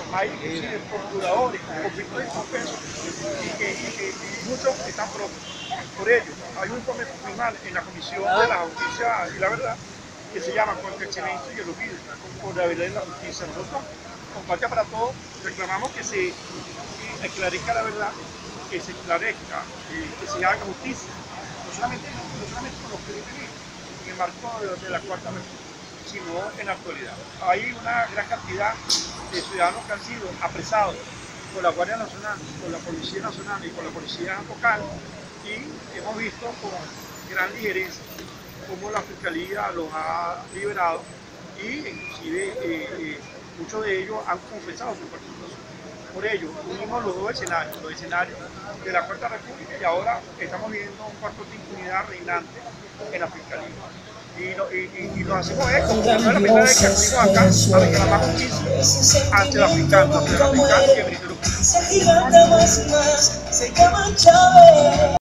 hay inclusive procuradores con conflictos de suspenso y muchos están por ello. Hay un informe final en la Comisión de la Justicia y la Verdad que se llama Contra el Silencio y el Olvido, por la verdad y la justicia. Nosotros, con Patria para Todos, reclamamos que se esclarezca la verdad, que se esclarezca, que se haga justicia, no solamente con los crímenes en el marco de la Cuarta República, sino en la actualidad. Hay una gran cantidad de ciudadanos que han sido apresados por la Guardia Nacional, por la Policía Nacional y por la Policía Local, y hemos visto con gran ligereza cómo la Fiscalía los ha liberado y inclusive muchos de ellos han confesado su participación. Por ello, unimos los escenarios de la Cuarta República, y ahora estamos viendo un cuarto de impunidad reinante en la Fiscalía. Y nos hacemos eco, porque no es la primera vez que acudimos acá a reclamar justicia ante la fiscal, que es el Ministerio Público.